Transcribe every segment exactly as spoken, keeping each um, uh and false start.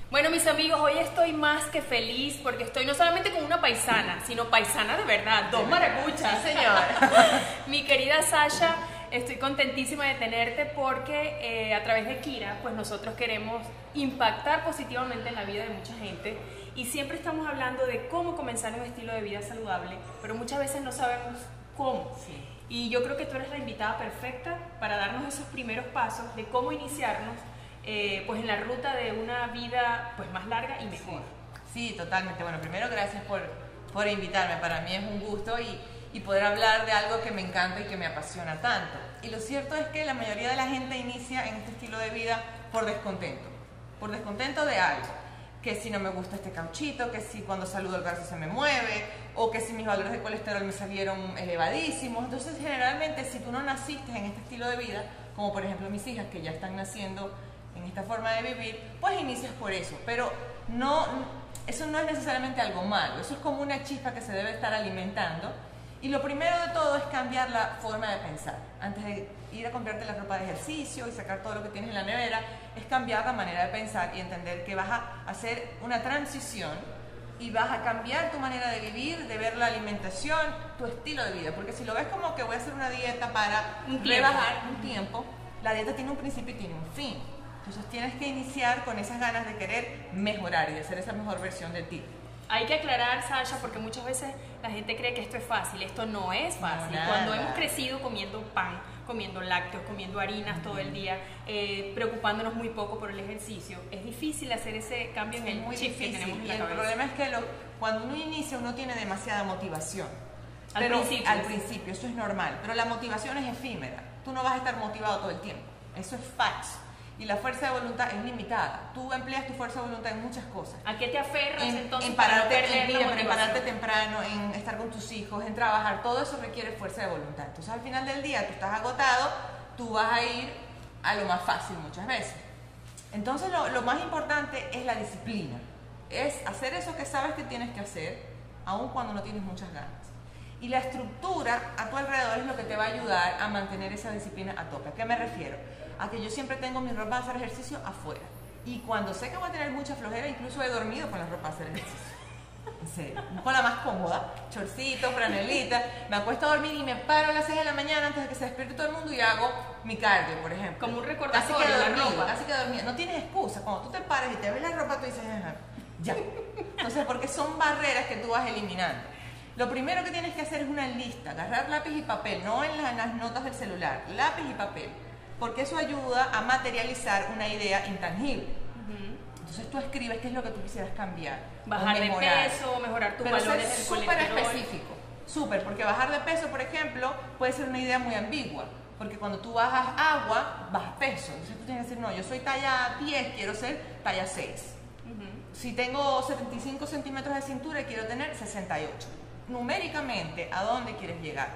Bueno, mis amigos, hoy estoy más que feliz porque estoy no solamente con una paisana, sino paisana de verdad, dos maracuchas. Sí, señora. Mi querida Sasha, estoy contentísima de tenerte porque eh, a través de Kira, pues nosotros queremos impactar positivamente en la vida de mucha gente y siempre estamos hablando de cómo comenzar un estilo de vida saludable, pero muchas veces no sabemos cómo. Sí. Y yo creo que tú eres la invitada perfecta para darnos esos primeros pasos de cómo iniciarnos eh, pues en la ruta de una vida pues más larga y mejor. Sí, sí, totalmente. Bueno, primero gracias por, por invitarme. Para mí es un gusto y, y poder hablar de algo que me encanta y que me apasiona tanto. Y lo cierto es que la mayoría de la gente inicia en este estilo de vida por descontento. Por descontento de algo. Que si no me gusta este cauchito, que si cuando saludo el brazo se me mueve, o que si mis valores de colesterol me salieron elevadísimos. Entonces, generalmente, si tú no naciste en este estilo de vida, como por ejemplo mis hijas que ya están naciendo en esta forma de vivir, pues inicias por eso. Pero no, eso no es necesariamente algo malo, eso es como una chispa que se debe estar alimentando. Y lo primero de todo es cambiar la forma de pensar. Antes de ir a comprarte la ropa de ejercicio y sacar todo lo que tienes en la nevera, es cambiar la manera de pensar y entender que vas a hacer una transición y vas a cambiar tu manera de vivir, de ver la alimentación, tu estilo de vida. Porque si lo ves como que voy a hacer una dieta para rebajar un tiempo, la dieta tiene un principio y tiene un fin. Entonces tienes que iniciar con esas ganas de querer mejorar y de ser esa mejor versión de ti. Hay que aclarar, Sasha, porque muchas veces la gente cree que esto es fácil. Esto no es fácil. No, Cuando hemos crecido comiendo pan, comiendo lácteos, comiendo harinas todo el día, eh, preocupándonos muy poco por el ejercicio, es difícil hacer ese cambio en Es el muy chip que difícil. tenemos en Y la el cabeza. problema es que lo, cuando uno inicia uno tiene demasiada motivación. Al pero principio. al principio, eso es normal. Pero la motivación es efímera. Tú no vas a estar motivado todo el tiempo. Eso es falso. Y la fuerza de voluntad es limitada. Tú empleas tu fuerza de voluntad en muchas cosas. ¿A qué te aferras En, entonces en para no pararte, perder en, la mira, en motivación? pararte temprano, en estar con tus hijos, en trabajar, todo eso requiere fuerza de voluntad. Entonces al final del día tú estás agotado, tú vas a ir a lo más fácil muchas veces. Entonces lo, lo más importante es la disciplina. Es hacer eso que sabes que tienes que hacer, aun cuando no tienes muchas ganas. Y la estructura a tu alrededor es lo que te va a ayudar a mantener esa disciplina a tope. ¿A qué me refiero? A que yo siempre tengo mi ropa de hacer ejercicio afuera. Y cuando sé que voy a tener mucha flojera, incluso he dormido con la ropa de hacer ejercicio. En serio, con la más cómoda, chorcito, franelita. Me acuesto a dormir y me paro a las seis de la mañana antes de que se despierte todo el mundo y hago mi cardio, por ejemplo. Como un recordatorio. Casi que la dormido, ropa. casi que dormido. No tienes excusa. Cuando tú te pares y te ves la ropa, tú dices, ajá, ya. Entonces, porque son barreras que tú vas eliminando. Lo primero que tienes que hacer es una lista, agarrar lápiz y papel, no en, la, en las notas del celular, lápiz y papel, porque eso ayuda a materializar una idea intangible. Uh-huh. Entonces tú escribes qué es lo que tú quisieras cambiar. Bajar de peso, mejorar tus Pero eso valores es del súper colesterol. específico, súper, porque bajar de peso, por ejemplo, puede ser una idea muy ambigua, porque cuando tú bajas agua, bajas peso. Entonces tú tienes que decir, no, yo soy talla diez, quiero ser talla seis. Uh-huh. Si tengo setenta y cinco centímetros de cintura y quiero tener sesenta y ocho. Numéricamente, ¿a dónde quieres llegar?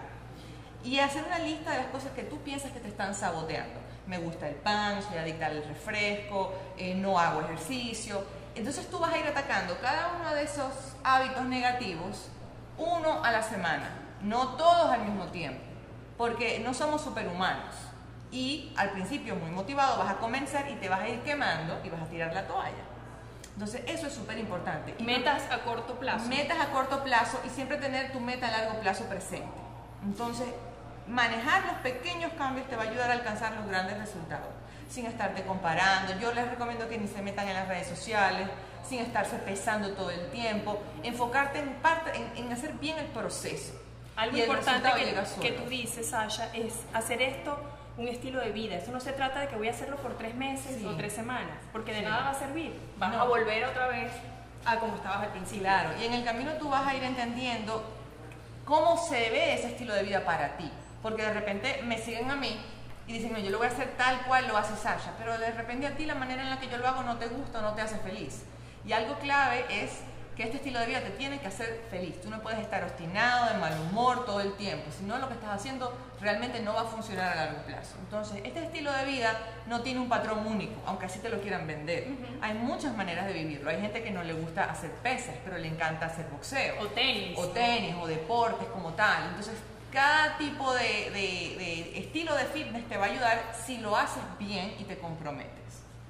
Y hacer una lista de las cosas que tú piensas que te están saboteando. Me gusta el pan, soy adicta al refresco, eh, no hago ejercicio. Entonces tú vas a ir atacando cada uno de esos hábitos negativos, uno a la semana, no todos al mismo tiempo, porque no somos superhumanos. Y al principio, muy motivado, vas a comenzar y te vas a ir quemando y vas a tirar la toalla. Entonces eso es súper importante. Metas a corto plazo. Metas a corto plazo y siempre tener tu meta a largo plazo presente. Entonces, manejar los pequeños cambios te va a ayudar a alcanzar los grandes resultados, sin estarte comparando. Yo les recomiendo que ni se metan en las redes sociales, sin estarse pesando todo el tiempo, enfocarte en, parte, en, en hacer bien el proceso. Algo y el importante resultado llega solo. que, que tú dices, Sasha, es hacer esto un estilo de vida. Eso no se trata de que voy a hacerlo por tres meses Sí. o tres semanas, porque de Sí. nada va a servir. Vas No. a volver otra vez a como estabas al principio. Claro, y en el camino tú vas a ir entendiendo cómo se ve ese estilo de vida para ti. Porque de repente me siguen a mí y dicen, no, yo lo voy a hacer tal cual lo hace Sasha, pero de repente a ti la manera en la que yo lo hago no te gusta o no te hace feliz. Y algo clave es que este estilo de vida te tiene que hacer feliz. Tú no puedes estar obstinado, de mal humor todo el tiempo, si no lo que estás haciendo realmente no va a funcionar a largo plazo. Entonces, este estilo de vida no tiene un patrón único, aunque así te lo quieran vender. Uh-huh. Hay muchas maneras de vivirlo. Hay gente que no le gusta hacer pesas, pero le encanta hacer boxeo. O tenis. O tenis, o deportes como tal. Entonces, cada tipo de, de, de estilo de fitness te va a ayudar si lo haces bien y te comprometes.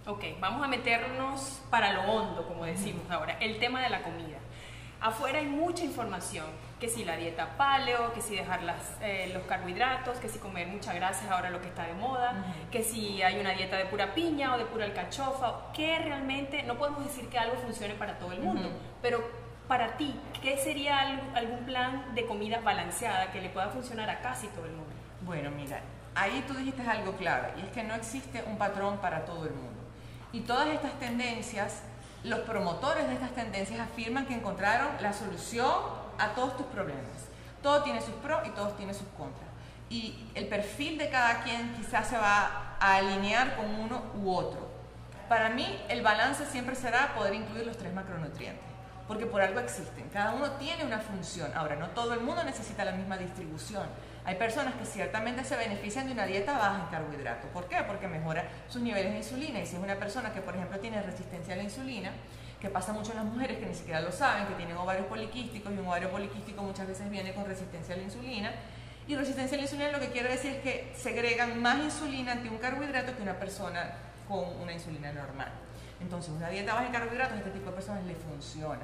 Ok, vamos a meternos para lo hondo, como decimos ahora, el tema de la comida. Afuera hay mucha información, que si la dieta paleo, que si dejar las, eh, los carbohidratos, que si comer mucha grasa es ahora lo que está de moda, uh-huh. que si hay una dieta de pura piña o de pura alcachofa, que realmente no podemos decir que algo funcione para todo el mundo, uh-huh. pero para ti, ¿qué sería algún plan de comida balanceada que le pueda funcionar a casi todo el mundo? Bueno, mira, ahí tú dijiste algo clave, y es que no existe un patrón para todo el mundo. Y todas estas tendencias, los promotores de estas tendencias afirman que encontraron la solución a todos tus problemas. Todo tiene sus pros y todos tienen sus contras. Y el perfil de cada quien quizás se va a alinear con uno u otro. Para mí, el balance siempre será poder incluir los tres macronutrientes, porque por algo existen. Cada uno tiene una función. Ahora, no todo el mundo necesita la misma distribución. Hay personas que ciertamente se benefician de una dieta baja en carbohidratos. ¿Por qué? Porque mejora sus niveles de insulina. Y si es una persona que, por ejemplo, tiene resistencia a la insulina, que pasa mucho en las mujeres que ni siquiera lo saben, que tienen ovarios poliquísticos, y un ovario poliquístico muchas veces viene con resistencia a la insulina. Y resistencia a la insulina lo que quiere decir es que segregan más insulina ante un carbohidrato que una persona con una insulina normal. Entonces, una dieta baja en carbohidratos a este tipo de personas le funciona.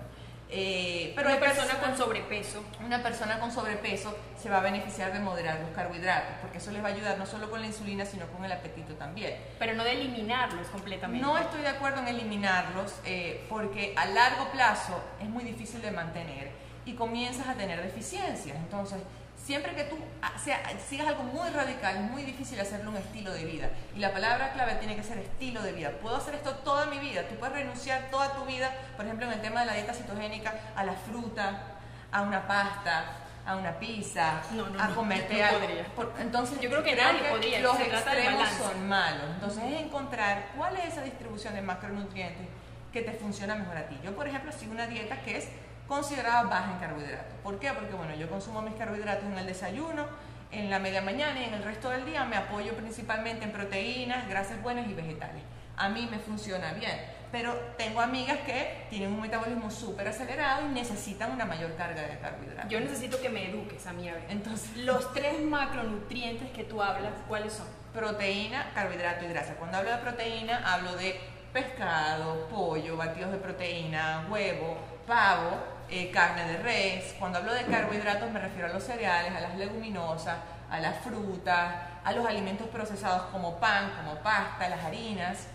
Eh, pero una persona persona con sobrepeso. Una persona con sobrepeso se va a beneficiar de moderar los carbohidratos, porque eso les va a ayudar no solo con la insulina, sino con el apetito también. Pero no de eliminarlos completamente. No estoy de acuerdo en eliminarlos, eh, porque a largo plazo es muy difícil de mantener y comienzas a tener deficiencias. Entonces, siempre que tú sea, sigas algo muy radical, es muy difícil hacerlo un estilo de vida. Y la palabra clave tiene que ser estilo de vida. Puedo hacer esto toda mi vida. Tú puedes renunciar toda tu vida, por ejemplo, en el tema de la dieta cetogénica, a la fruta, a una pasta, a una pizza, no, no, a no, comerte no algo. podría. Por, entonces, yo creo que creo nadie que podría. Los Se trata de extremos balance. son malos. Entonces, es encontrar cuál es esa distribución de macronutrientes que te funciona mejor a ti. Yo, por ejemplo, sigo una dieta que es considerada baja en carbohidratos. ¿Por qué? Porque bueno, yo consumo mis carbohidratos en el desayuno, en la media mañana y en el resto del día me apoyo principalmente en proteínas, grasas buenas y vegetales. A mí me funciona bien, pero tengo amigas que tienen un metabolismo súper acelerado y necesitan una mayor carga de carbohidratos. Yo necesito que me eduques a mí, a ver. Entonces, los tres macronutrientes que tú hablas, ¿cuáles son? Proteína, carbohidrato y grasa. Cuando hablo de proteína, hablo de pescado, pollo, batidos de proteína, huevo, pavo, Eh, carne de res. Cuando hablo de carbohidratos me refiero a los cereales, a las leguminosas, a las frutas, a los alimentos procesados como pan, como pasta, las harinas.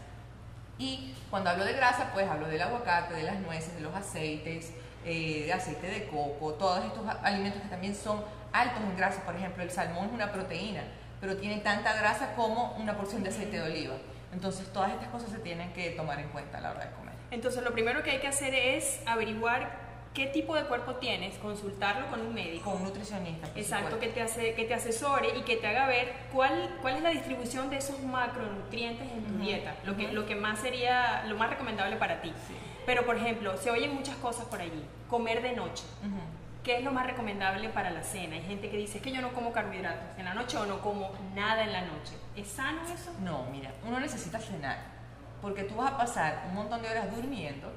Y cuando hablo de grasa, pues hablo del aguacate, de las nueces, de los aceites, eh, de aceite de coco, todos estos alimentos que también son altos en grasa. Por ejemplo, el salmón es una proteína, pero tiene tanta grasa como una porción de aceite de oliva. Entonces, todas estas cosas se tienen que tomar en cuenta a la hora de comer. Entonces, lo primero que hay que hacer es averiguar qué tipo de cuerpo tienes, consultarlo con un médico. Con un nutricionista. Exacto, que te, hace, que te asesore y que te haga ver cuál, cuál es la distribución de esos macronutrientes en tu uh-huh. dieta, lo que, uh-huh. lo que más sería, lo más recomendable para ti. Sí. Pero, por ejemplo, se oyen muchas cosas por allí. Comer de noche. Uh-huh. ¿Qué es lo más recomendable para la cena? Hay gente que dice, es que yo no como carbohidratos en la noche o no como nada en la noche. ¿Es sano eso? No, mira, uno necesita cenar, porque tú vas a pasar un montón de horas durmiendo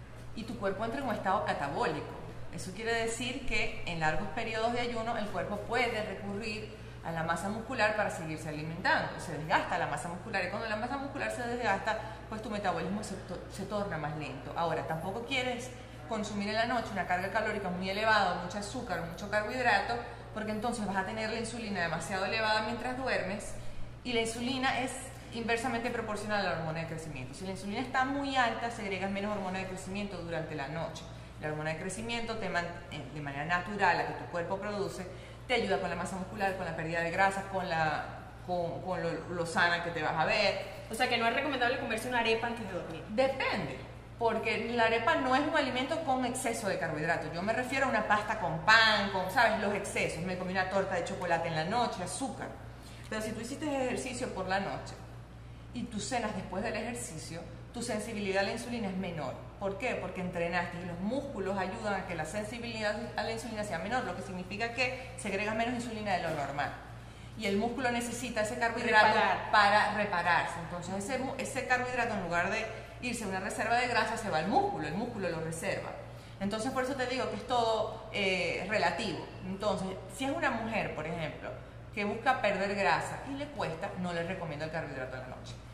y tu cuerpo entra en un estado catabólico. Eso quiere decir que en largos periodos de ayuno el cuerpo puede recurrir a la masa muscular para seguirse alimentando. Se desgasta la masa muscular y cuando la masa muscular se desgasta, pues tu metabolismo se, to se torna más lento. Ahora, tampoco quieres consumir en la noche una carga calórica muy elevada, mucho azúcar, mucho carbohidrato, porque entonces vas a tener la insulina demasiado elevada mientras duermes y la insulina es inversamente proporcional a la hormona de crecimiento. Si la insulina está muy alta, segregas menos hormona de crecimiento durante la noche. La hormona de crecimiento, te de manera natural, la que tu cuerpo produce, te ayuda con la masa muscular, con la pérdida de grasa, con, la, con, con lo, lo sana que te vas a ver. O sea que no es recomendable comerse una arepa antes de dormir. Depende, porque la arepa no es un alimento con exceso de carbohidratos. Yo me refiero a una pasta con pan, con, ¿sabes? Los excesos. Me comí una torta de chocolate en la noche, azúcar. Pero si tú hiciste ejercicio por la noche y tú cenas después del ejercicio, tu sensibilidad a la insulina es menor. ¿Por qué? Porque entrenaste y los músculos ayudan a que la sensibilidad a la insulina sea menor, lo que significa que segregas menos insulina de lo normal. Y el músculo necesita ese carbohidrato Reparar. para repararse. Entonces ese, ese carbohidrato, en lugar de irse a una reserva de grasa, se va al músculo, el músculo lo reserva. Entonces por eso te digo que es todo eh, relativo. Entonces, si es una mujer, por ejemplo, que busca perder grasa y le cuesta, no le recomiendo el carbohidrato a la noche.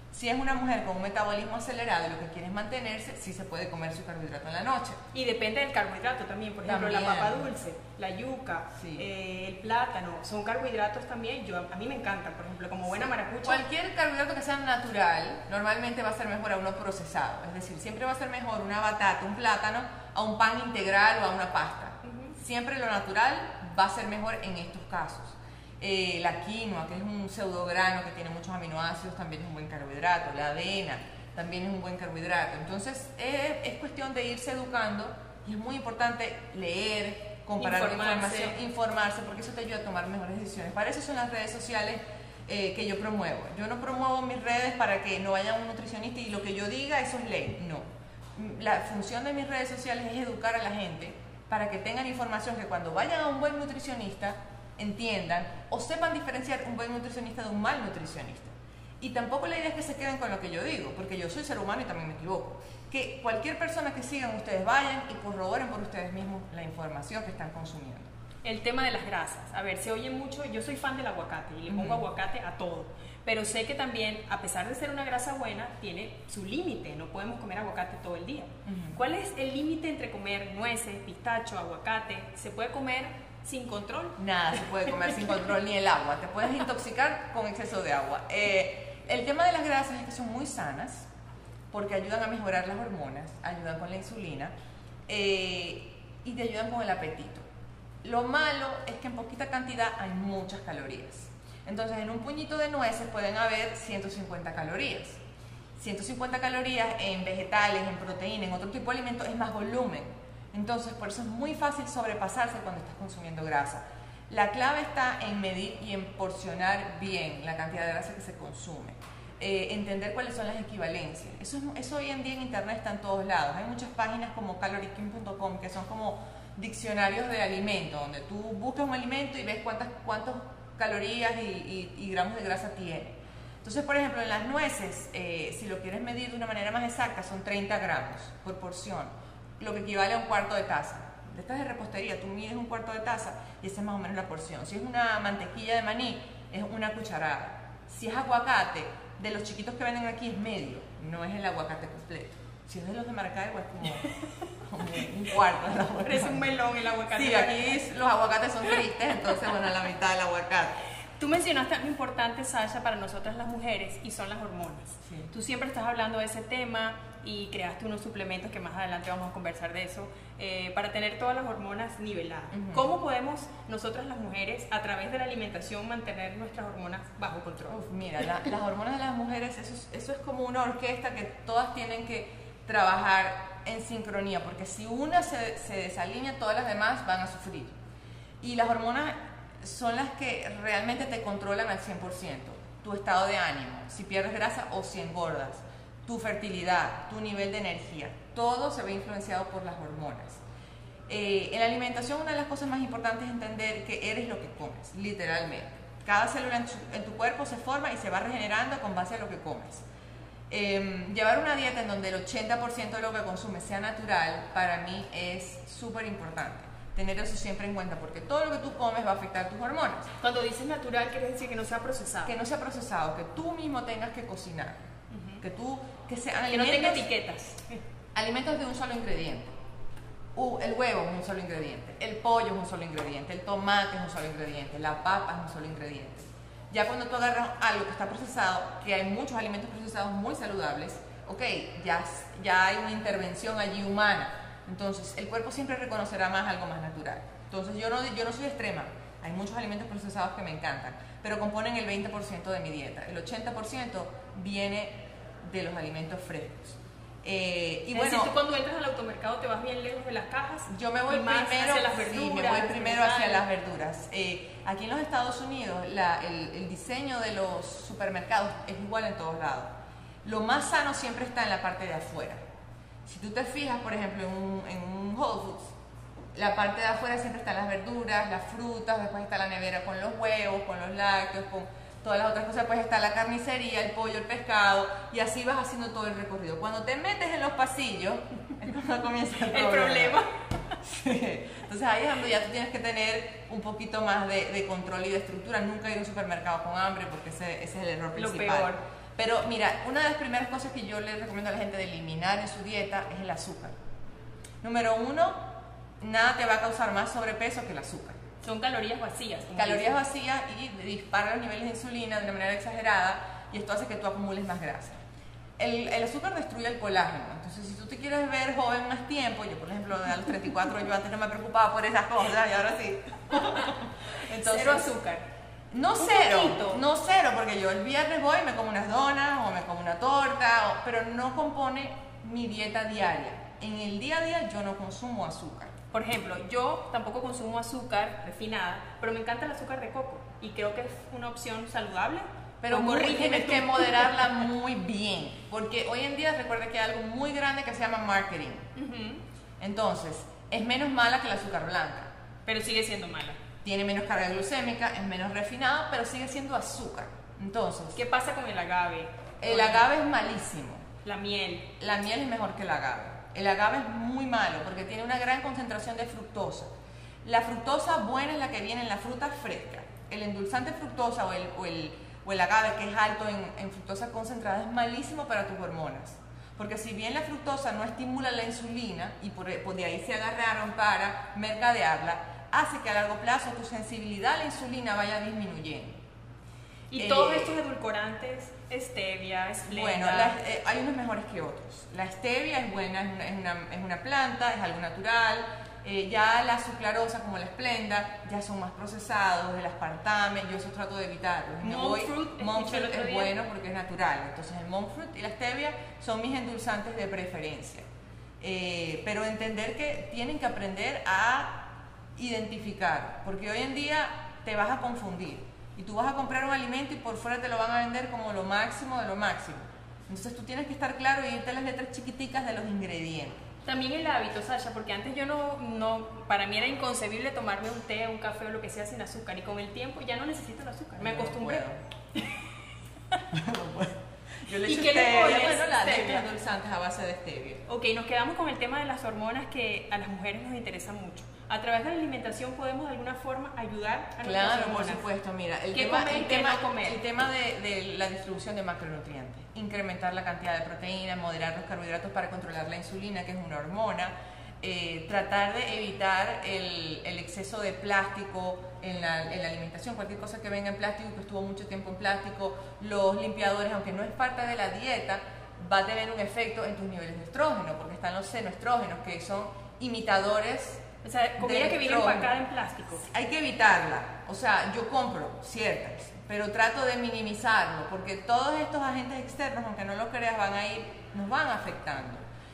Si es una mujer con un metabolismo acelerado y lo que quiere es mantenerse, sí se puede comer su carbohidrato en la noche. Y depende del carbohidrato también, por ejemplo, También. la papa dulce, la yuca, Sí. eh, el plátano, son carbohidratos también, yo, a mí me encantan, por ejemplo, como buena Sí. maracucha. Cualquier carbohidrato que sea natural, normalmente va a ser mejor a uno procesado. Es decir, siempre va a ser mejor una batata, un plátano, a un pan integral o a una pasta. Ujú. Siempre lo natural va a ser mejor en estos casos. Eh, la quinoa, que es un pseudograno que tiene muchos aminoácidos, también es un buen carbohidrato. La avena también es un buen carbohidrato. Entonces eh, es cuestión de irse educando y es muy importante leer, comparar la Informarse. información, informarse, porque eso te ayuda a tomar mejores decisiones. Para eso son las redes sociales eh, que yo promuevo. Yo no promuevo mis redes para que no vaya un nutricionista y lo que yo diga, eso es ley. No. La función de mis redes sociales es educar a la gente para que tengan información que cuando vayan a un buen nutricionista entiendan o sepan diferenciar un buen nutricionista de un mal nutricionista. Y tampoco la idea es que se queden con lo que yo digo, porque yo soy ser humano y también me equivoco. Que cualquier persona que sigan, ustedes vayan y corroboren por ustedes mismos la información que están consumiendo. El tema de las grasas, a ver, se oye mucho, yo soy fan del aguacate y le pongo Ujú. aguacate a todo, pero sé que también, a pesar de ser una grasa buena, tiene su límite, no podemos comer aguacate todo el día. Ujú. ¿Cuál es el límite entre comer nueces, pistacho, aguacate? ¿Se puede comer sin control? Nada se puede comer sin control, ni el agua. Te puedes intoxicar con exceso de agua. Eh, el tema de las grasas es que son muy sanas porque ayudan a mejorar las hormonas, ayudan con la insulina eh, y te ayudan con el apetito. Lo malo es que en poquita cantidad hay muchas calorías. Entonces, en un puñito de nueces pueden haber ciento cincuenta calorías. ciento cincuenta calorías en vegetales, en proteína, en otro tipo de alimentos es más volumen. Entonces, por eso es muy fácil sobrepasarse cuando estás consumiendo grasa. La clave está en medir y en porcionar bien la cantidad de grasa que se consume. Eh, entender cuáles son las equivalencias. Eso, es, eso hoy en día en internet está en todos lados. Hay muchas páginas como calorie king punto com que son como diccionarios de alimentos, donde tú buscas un alimento y ves cuántas, cuántas calorías y, y, y gramos de grasa tiene. Entonces, por ejemplo, en las nueces, eh, si lo quieres medir de una manera más exacta, son treinta gramos por porción, lo que equivale a un cuarto de taza. De estas de repostería, tú mides un cuarto de taza y esa es más o menos la porción. Si es una mantequilla de maní, es una cucharada. Si es aguacate, de los chiquitos que venden aquí es medio, no es el aguacate completo. Si es de los de Maracaibo es como, como un cuarto del aguacate. Es un melón el aguacate. Sí, aquí los aguacates son tristes, entonces bueno, la mitad del aguacate. Tú mencionaste algo importante, Sasha, para nosotras las mujeres y son las hormonas. Sí. Tú siempre estás hablando de ese tema y creaste unos suplementos que más adelante vamos a conversar de eso, eh, para tener todas las hormonas niveladas. Uh-huh. ¿Cómo podemos nosotras las mujeres, a través de la alimentación, mantener nuestras hormonas bajo control? Uf, mira, la, las hormonas de las mujeres, eso es, eso es como una orquesta que todas tienen que trabajar en sincronía, porque si una se, se desalinea, todas las demás van a sufrir. Y las hormonas son las que realmente te controlan al cien por ciento. Tu estado de ánimo, si pierdes grasa o si engordas, tu fertilidad, tu nivel de energía, todo se ve influenciado por las hormonas. Eh, en la alimentación, una de las cosas más importantes es entender que eres lo que comes, literalmente. Cada célula en tu, en tu cuerpo se forma y se va regenerando con base a lo que comes. Eh, llevar una dieta en donde el ochenta por ciento de lo que consumes sea natural, para mí es súper importante. Tener eso siempre en cuenta, porque todo lo que tú comes va a afectar tus hormonas. Cuando dices natural, quiere decir que no sea procesado. Que no sea procesado, que tú mismo tengas que cocinar. Uh-huh. Que tú, que sean que no alimentos, tenga etiquetas. Alimentos de un solo ingrediente. Uh, el huevo es un solo ingrediente, el pollo es un solo ingrediente, el tomate es un solo ingrediente, la papa es un solo ingrediente. Ya cuando tú agarras algo que está procesado, que hay muchos alimentos procesados muy saludables, ok, ya, ya hay una intervención allí humana. Entonces, el cuerpo siempre reconocerá más algo más natural. Entonces, yo no, yo no soy extrema. Hay muchos alimentos procesados que me encantan, pero componen el veinte por ciento de mi dieta. El ochenta por ciento viene de los alimentos frescos. Eh, y es bueno, decir, tú cuando entras al automercado te vas bien lejos de las cajas. Yo me voy y más primero hacia las verduras. Sí, me voy primero hacia las verduras. Eh, aquí en los Estados Unidos, la, el, el diseño de los supermercados es igual en todos lados. Lo más sano siempre está en la parte de afuera. Si tú te fijas, por ejemplo, en un, en un Whole Foods, la parte de afuera siempre están las verduras, las frutas, después está la nevera con los huevos, con los lácteos, con todas las otras cosas, pues está la carnicería, el pollo, el pescado, y así vas haciendo todo el recorrido. Cuando te metes en los pasillos, es cuando comienza el problema. El problema. Sí. Entonces ahí es donde ya tú tienes que tener un poquito más de, de control y de estructura. Nunca ir a un supermercado con hambre, porque ese, ese es el error principal. Lo peor. Pero mira, una de las primeras cosas que yo le recomiendo a la gente de eliminar en su dieta es el azúcar. Número uno, nada te va a causar más sobrepeso que el azúcar. Son calorías vacías. Calorías vacías y dispara los niveles de insulina de una manera exagerada y esto hace que tú acumules más grasa. El, el azúcar destruye el colágeno, entonces si tú te quieres ver joven más tiempo, yo por ejemplo a los treinta y cuatro yo antes no me preocupaba por esas cosas y ahora sí. Entonces, cero azúcar. No cero, poquito. no cero, porque yo el viernes voy y me como unas donas o me como una torta, o, pero no compone mi dieta diaria. En el día a día yo no consumo azúcar. Por ejemplo, yo tampoco consumo azúcar refinada, pero me encanta el azúcar de coco y creo que es una opción saludable. Pero muy, tienes que moderarla muy bien, porque hoy en día recuerda que hay algo muy grande que se llama marketing. Uh-huh. Entonces, es menos mala que el azúcar blanca. Pero sigue siendo mala. Tiene menos carga glucémica, es menos refinado, pero sigue siendo azúcar. Entonces, ¿qué pasa con el agave? El agave es malísimo. La miel. La miel es mejor que el agave. El agave es muy malo porque tiene una gran concentración de fructosa. La fructosa buena es la que viene en la fruta fresca. El endulzante fructosa o el, o el, o el agave que es alto en, en fructosa concentrada es malísimo para tus hormonas. Porque si bien la fructosa no estimula la insulina y por, por de ahí se agarraron para mercadearla, hace que a largo plazo tu sensibilidad a la insulina vaya disminuyendo. Y eh, todos estos edulcorantes, stevia, Splenda. Bueno, la, eh, hay unos mejores que otros. La stevia es buena, es una, es una, es una planta, es algo natural. Eh, ya la suclarosa como la Splenda ya son más procesados, el aspartame, yo eso trato de evitarlos. Monk fruit, monk fruit es día. bueno porque es natural. Entonces el monk fruit y la stevia son mis endulzantes de preferencia. Eh, pero entender que tienen que aprender a identificar, porque hoy en día te vas a confundir. Y tú vas a comprar un alimento y por fuera te lo van a vender como lo máximo de lo máximo. Entonces tú tienes que estar claro y irte a las letras chiquiticas de los ingredientes. También el hábito, Sasha, porque antes yo no, no, para mí era inconcebible tomarme un té, un café o lo que sea sin azúcar. Y con el tiempo ya no necesito el azúcar, me acostumbré. No puedo. Yo le ¿Y echo qué le pones? bueno, la leche endulzantes a base de stevia. Ok, nos quedamos con el tema de las hormonas que a las mujeres nos interesa mucho. A través de la alimentación podemos de alguna forma ayudar a nuestras Claro, hormonas. por supuesto, mira, el ¿Qué tema, comer el y qué tema, no comer? el tema de, de la distribución de macronutrientes, incrementar la cantidad de proteínas, moderar los carbohidratos para controlar la insulina, que es una hormona, eh, tratar de evitar el, el exceso de plástico en la, en la alimentación, cualquier cosa que venga en plástico, que estuvo mucho tiempo en plástico, los limpiadores, aunque no es parte de la dieta, va a tener un efecto en tus niveles de estrógeno, porque están los senoestrógenos, que son imitadores. O sea, comida que viene empacada en plástico. Hay que evitarla. O sea, yo compro ciertas, pero trato de minimizarlo, porque todos estos agentes externos, aunque no lo creas, van a ir, nos van afectando.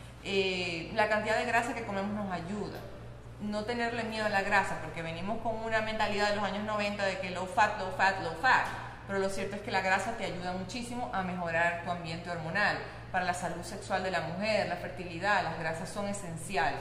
Eh, la cantidad de grasa que comemos nos ayuda. No tenerle miedo a la grasa, porque venimos con una mentalidad de los años noventa de que low fat, low fat, low fat. Pero lo cierto es que la grasa te ayuda muchísimo a mejorar tu ambiente hormonal, para la salud sexual de la mujer, la fertilidad. Las grasas son esenciales.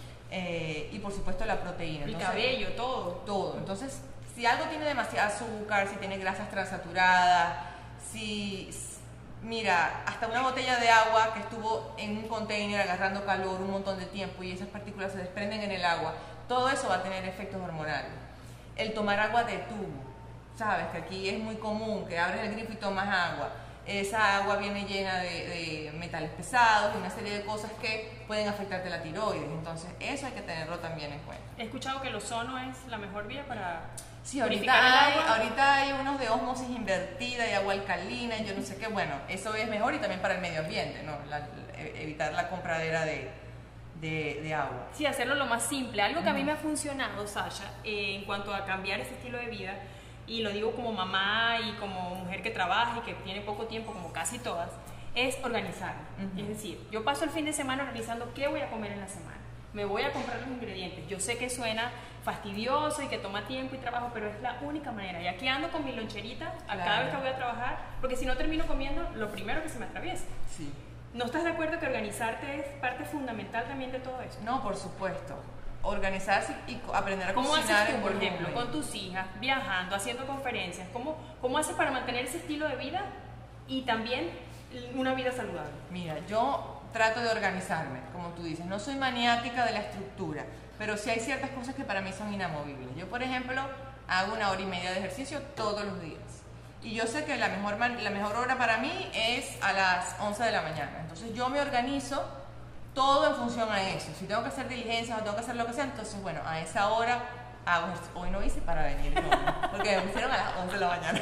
Eh, y por supuesto la proteína. El Entonces, cabello, todo. Todo. Entonces, si algo tiene demasiado azúcar, si tiene grasas transaturadas, si, mira, hasta una botella de agua que estuvo en un container agarrando calor un montón de tiempo y esas partículas se desprenden en el agua, todo eso va a tener efectos hormonales. El tomar agua de tubo, sabes que aquí es muy común que abres el grifo y tomas agua. Esa agua viene llena de, de metales pesados y una serie de cosas que pueden afectarte la tiroides. Entonces, eso hay que tenerlo también en cuenta. He escuchado que el ozono es la mejor vía para sí, ahorita hay, ahorita hay unos de ósmosis invertida y agua alcalina y yo no sé qué. Bueno, eso es mejor y también para el medio ambiente, ¿no? La, evitar la compradera de, de, de agua. Sí, hacerlo lo más simple. Algo que a mí me ha funcionado, Sasha, eh, en cuanto a cambiar ese estilo de vida, y lo digo como mamá y como mujer que trabaja y que tiene poco tiempo, como casi todas, es organizar. Uh-huh. Es decir, yo paso el fin de semana organizando qué voy a comer en la semana. Me voy a comprar los ingredientes. Yo sé que suena fastidioso y que toma tiempo y trabajo, pero es la única manera. Y aquí ando con mi loncherita a claro. cada vez que voy a trabajar, porque si no termino comiendo lo primero que se me atraviesa. Sí. ¿No estás de acuerdo que organizarte es parte fundamental también de todo eso? No, por supuesto. Organizarse y aprender a ¿Cómo cocinar haces tú, en por volumen. ejemplo, con tus hijas, viajando, haciendo conferencias? ¿Cómo, cómo haces para mantener ese estilo de vida y también una vida saludable? Mira, yo trato de organizarme, como tú dices. No soy maniática de la estructura, pero sí hay ciertas cosas que para mí son inamovibles. Yo, por ejemplo, hago una hora y media de ejercicio todos los días. Y yo sé que la mejor, la mejor hora para mí es a las once de la mañana. Entonces yo me organizo todo en función a eso. Si tengo que hacer diligencias o tengo que hacer lo que sea, entonces bueno, a esa hora hago esto. Hoy no hice para venir, no, porque me pusieron a las once de la mañana.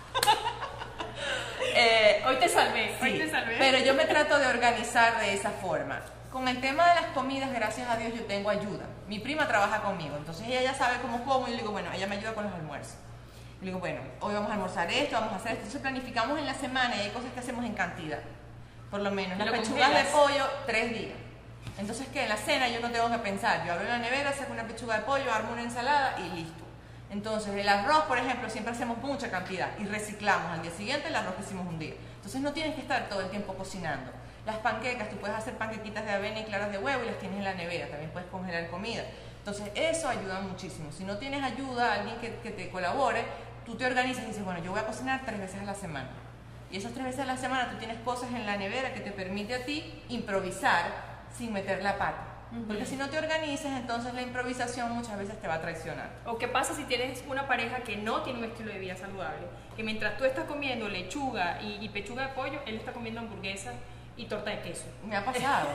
eh, hoy te salvé, sí, hoy te salvé. Pero yo me trato de organizar de esa forma. Con el tema de las comidas, gracias a Dios, yo tengo ayuda. Mi prima trabaja conmigo, entonces ella ya sabe cómo como y yo le digo, bueno, ella me ayuda con los almuerzos. Y le digo, bueno, hoy vamos a almorzar esto, vamos a hacer esto. Entonces planificamos en la semana y hay cosas que hacemos en cantidad. Por lo menos, las pechugas de pollo, tres días. Entonces, que en la cena yo no tengo que pensar. Yo abro la nevera, saco una pechuga de pollo, armo una ensalada y listo. Entonces, el arroz, por ejemplo, siempre hacemos mucha cantidad y reciclamos al día siguiente el arroz que hicimos un día. Entonces, no tienes que estar todo el tiempo cocinando. Las panquecas, tú puedes hacer panquequitas de avena y claras de huevo y las tienes en la nevera. También puedes congelar comida. Entonces, eso ayuda muchísimo. Si no tienes ayuda, alguien que, que te colabore, tú te organizas y dices, bueno, yo voy a cocinar tres veces a la semana. Y esas tres veces a la semana tú tienes cosas en la nevera que te permite a ti improvisar sin meter la pata. Uh-huh. Porque si no te organizas, entonces la improvisación muchas veces te va a traicionar. ¿O qué pasa si tienes una pareja que no tiene un estilo de vida saludable? Que mientras tú estás comiendo lechuga y, y pechuga de pollo, él está comiendo hamburguesa y torta de queso. Me ha pasado.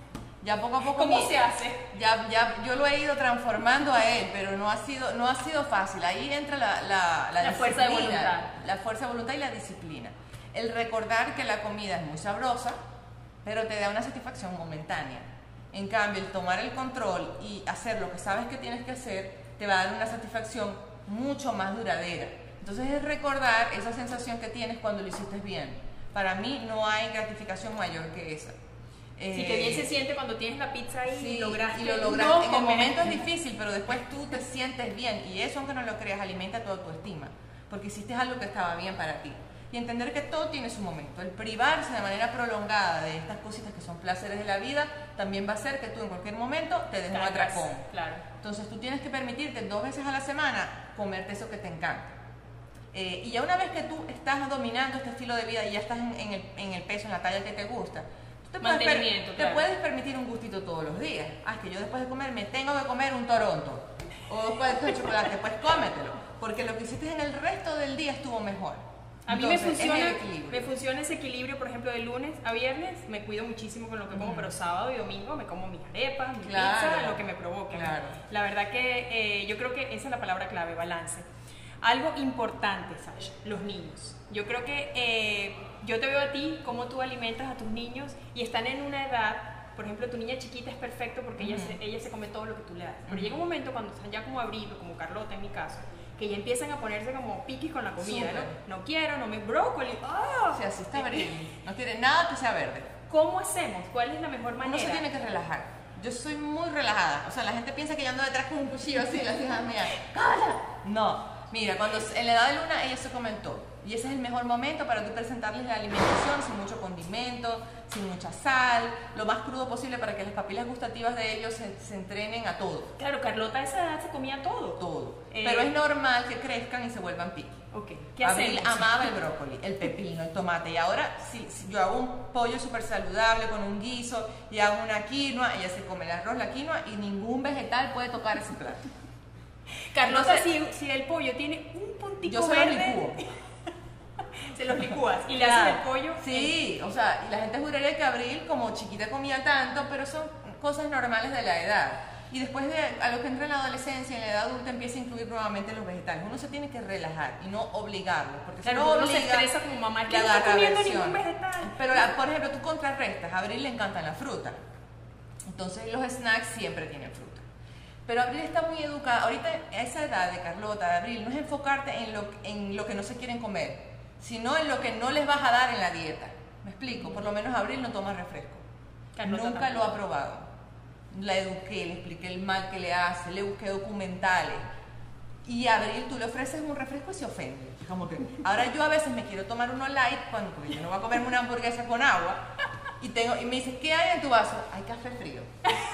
Ya poco a poco. ¿Cómo mi, se hace? Ya, ya, yo lo he ido transformando a él, pero no ha sido, no ha sido fácil. Ahí entra la, la, la, la fuerza de voluntad. La fuerza de voluntad y la disciplina. El recordar que la comida es muy sabrosa, pero te da una satisfacción momentánea. En cambio, el tomar el control y hacer lo que sabes que tienes que hacer, te va a dar una satisfacción mucho más duradera. Entonces es recordar esa sensación que tienes cuando lo hiciste bien. Para mí no hay gratificación mayor que esa. Sí, que bien se siente cuando tienes la pizza ahí sí, y lograste. Y lo lograste. No, en el momento es difícil, pero después tú te sientes bien. Y eso, aunque no lo creas, alimenta tu autoestima. Porque hiciste algo que estaba bien para ti. Y entender que todo tiene su momento. El privarse de manera prolongada de estas cositas que son placeres de la vida, también va a hacer que tú en cualquier momento te des un atracón. Claro. Entonces tú tienes que permitirte dos veces a la semana comerte eso que te encanta. Eh, y ya una vez que tú estás dominando este estilo de vida y ya estás en, en, el, en el peso, en la talla que te gusta, Te puedes, per claro. te puedes permitir un gustito todos los días. Ah, es que yo después de comer me tengo que comer un Toronto o después de chocolate, pues cómetelo, porque lo que hiciste en el resto del día estuvo mejor. A mí Entonces, me, funciona, me funciona ese equilibrio, por ejemplo, de lunes a viernes me cuido muchísimo con lo que como, uh-huh. pero sábado y domingo me como mis arepas, mi claro, pizza, lo que me provoque. Claro. La verdad que eh, yo creo que esa es la palabra clave, balance. Algo importante, Sasha, los niños. Yo creo que eh, yo te veo a ti, cómo tú alimentas a tus niños y están en una edad, por ejemplo, tu niña chiquita es perfecto porque uh-huh. ella, se, ella se come todo lo que tú le das. Pero uh-huh. llega un momento cuando están ya como Abril o como Carlota en mi caso, que ya empiezan a ponerse como piquis con la comida, Super. ¿no? No quiero, no me brócoli. ¡Oh! O sea, así está Abril. No quiere nada que sea verde. ¿Cómo hacemos? ¿Cuál es la mejor manera? Uno se tiene que relajar. Yo soy muy relajada. O sea, la gente piensa que yo ando detrás con un cuchillo así, las hijas mías. ¡Cala! No. Mira, cuando en la edad de Luna ella se comen todo. Y ese es el mejor momento para tú presentarles la alimentación sin mucho condimento, sin mucha sal, lo más crudo posible para que las papilas gustativas de ellos se, se entrenen a todo. Claro, Carlota a esa edad se comía todo. Todo. Eh, Pero es normal que crezcan y se vuelvan piqui. Okay. ¿Qué Abril hacemos? amaba el brócoli, el pepino, el tomate. Y ahora, si, si yo hago un pollo súper saludable con un guiso y hago una quinoa, ella se come el arroz, la quinoa y ningún vegetal puede tocar ese plato. Carlota, si, si el pollo tiene un puntito yo se verde, lo licúo. Se los licúas y le claro. haces el pollo. Sí, o sea, y la gente juraría que Abril como chiquita comía tanto, pero son cosas normales de la edad. Y después de a lo que entra en la adolescencia, en la edad adulta, empieza a incluir nuevamente los vegetales. Uno se tiene que relajar y no obligarlo, porque claro, si no uno obliga, se estresa como mamá, que no está comiendo aversión. ningún vegetal. Pero, por ejemplo, tú contrarrestas. A Abril le encantan la fruta. Entonces los snacks siempre tienen fruta. Pero Abril está muy educada. Ahorita a esa edad de Carlota, de Abril, no es enfocarte en lo, en lo que no se quieren comer, sino en lo que no les vas a dar en la dieta. ¿Me explico? Por lo menos Abril no toma refresco. Carlota Nunca tampoco. lo ha probado. La eduqué, le expliqué el mal que le hace, le busqué documentales. Y a Abril tú le ofreces un refresco y se ofende. Como que, ahora yo a veces me quiero tomar uno light, cuando, porque yo no voy a comerme una hamburguesa con agua, y, tengo, y me dice, ¿qué hay en tu vaso? Hay café frío.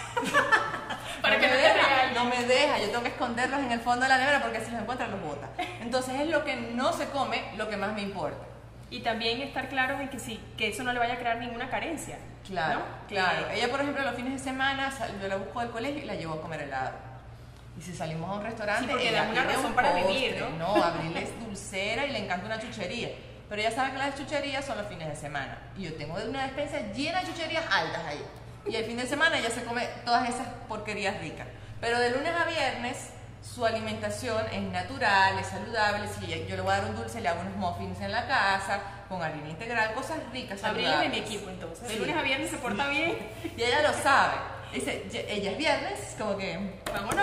Para no que me no te deja, regañen. no me deja, yo tengo que esconderlos en el fondo de la nevera porque si los encuentran los bota. Entonces es lo que no se come lo que más me importa. Y también estar claros en que sí, que eso no le vaya a crear ninguna carencia. Claro, ¿no? claro. Que... Ella, por ejemplo, los fines de semana, yo la busco del colegio y la llevo a comer helado. Y si salimos a un restaurante, sí, porque ella da una quiere razón un para postre. vivir, ¿no? No, Abril es dulcera y le encanta una chuchería. Pero ella sabe que las chucherías son los fines de semana. Y yo tengo una despensa llena de chucherías altas ahí. Y el fin de semana ella se come todas esas porquerías ricas. Pero de lunes a viernes su alimentación es natural, es saludable. Si yo le voy a dar un dulce, le hago unos muffins en la casa, con harina integral, cosas ricas, saludables. Abril es de mi equipo, entonces. De Sí. lunes a viernes se porta bien. Y ella lo sabe. Dice, ella es viernes, como que... Vámonos.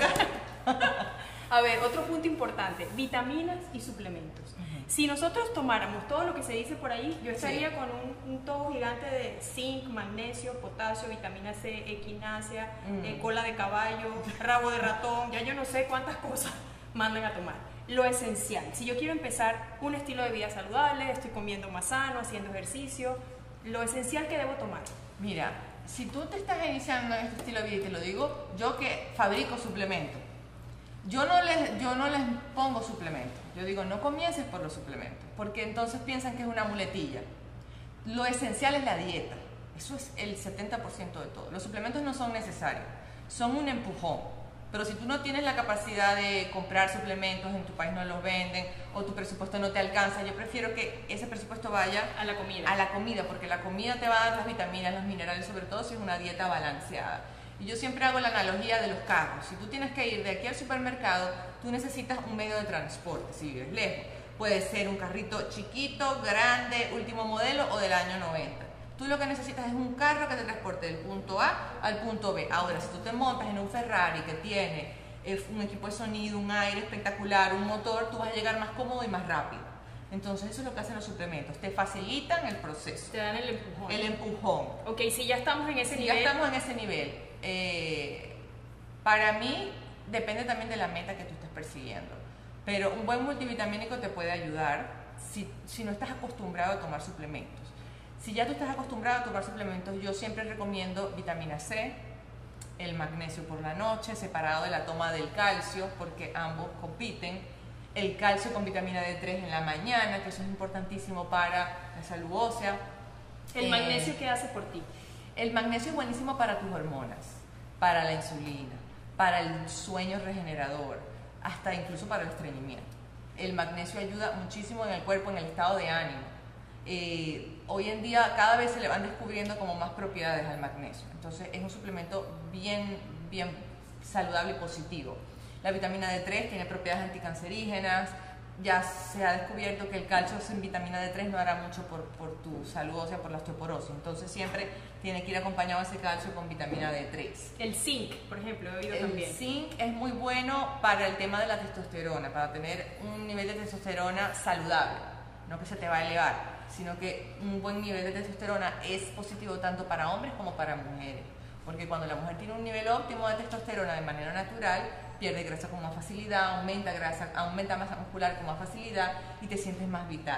A ver, otro punto importante, vitaminas y suplementos. Uh-huh. Si nosotros tomáramos todo lo que se dice por ahí, yo estaría sí. con un, un tobo gigante de zinc, magnesio, potasio, vitamina C, equinacia, mm. eh, cola de caballo, rabo de ratón, ya yo no sé cuántas cosas mandan a tomar. Lo esencial, si yo quiero empezar un estilo de vida saludable, estoy comiendo más sano, haciendo ejercicio, lo esencial que debo tomar. Mira, si tú te estás iniciando en este estilo de vida, y te lo digo, yo que fabrico suplementos, yo no les, yo no les pongo suplementos. Yo digo, no comiences por los suplementos, porque entonces piensan que es una muletilla. Lo esencial es la dieta. Eso es el setenta por ciento de todo. Los suplementos no son necesarios, son un empujón. Pero si tú no tienes la capacidad de comprar suplementos, en tu país no los venden, o tu presupuesto no te alcanza, yo prefiero que ese presupuesto vaya a la comida. A la comida, porque la comida te va a dar las vitaminas, los minerales, sobre todo si es una dieta balanceada. Y yo siempre hago la analogía de los carros. Si tú tienes que ir de aquí al supermercado, tú necesitas un medio de transporte, si vives lejos. Puede ser un carrito chiquito, grande, último modelo o del año noventa. Tú lo que necesitas es un carro que te transporte del punto A al punto B. Ahora, si tú te montas en un Ferrari que tiene un equipo de sonido, un aire espectacular, un motor, tú vas a llegar más cómodo y más rápido. Entonces eso es lo que hacen los suplementos, te facilitan el proceso. Te dan el empujón. El empujón. Ok, si ya estamos en ese si nivel. ya estamos en ese nivel, eh, para mí depende también de la meta que tú estés persiguiendo. Pero un buen multivitamínico te puede ayudar si, si no estás acostumbrado a tomar suplementos. Si ya tú estás acostumbrado a tomar suplementos, yo siempre recomiendo vitamina C, el magnesio por la noche, separado de la toma del calcio, porque ambos compiten. El calcio con vitamina D tres en la mañana, que eso es importantísimo para la salud ósea. ¿El eh, magnesio qué hace por ti? El magnesio es buenísimo para tus hormonas, para la insulina, para el sueño regenerador, hasta incluso para el estreñimiento. El magnesio ayuda muchísimo en el cuerpo, en el estado de ánimo. Eh, hoy en día cada vez se le van descubriendo como más propiedades al magnesio. Entonces es un suplemento bien, bien saludable y positivo. La vitamina D tres tiene propiedades anticancerígenas. Ya se ha descubierto que el calcio sin vitamina D tres no hará mucho por, por tu salud ósea, por la osteoporosis. Entonces siempre tiene que ir acompañado ese calcio con vitamina D tres. El zinc, por ejemplo, he oído el también. El zinc es muy bueno para el tema de la testosterona, para tener un nivel de testosterona saludable, no que se te va a elevar, sino que un buen nivel de testosterona es positivo tanto para hombres como para mujeres. Porque cuando la mujer tiene un nivel óptimo de testosterona de manera natural, pierde grasa con más facilidad, aumenta grasa, aumenta masa muscular con más facilidad y te sientes más vital.